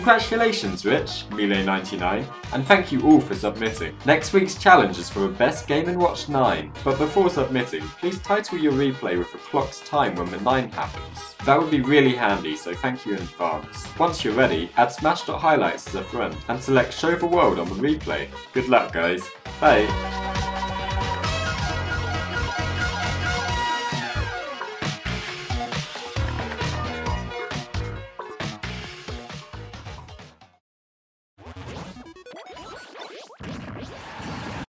Congratulations Rich, Melee99, and thank you all for submitting. Next week's challenge is for a Best Game & Watch 9, but before submitting, please title your replay with a clock's time when the 9 happens. That would be really handy, so thank you in advance. Once you're ready, add smash.highlights as a friend, and select Show the World on the replay. Good luck guys, bye!